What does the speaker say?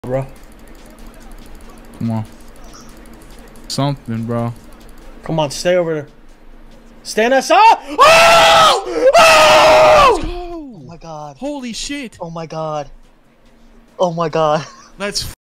Bro. Come on. Something, bro. Come on, stay over there. Stay on that side! Oh! Oh! Let's go! Oh my god. Holy shit! Oh my god. Oh my god. Let's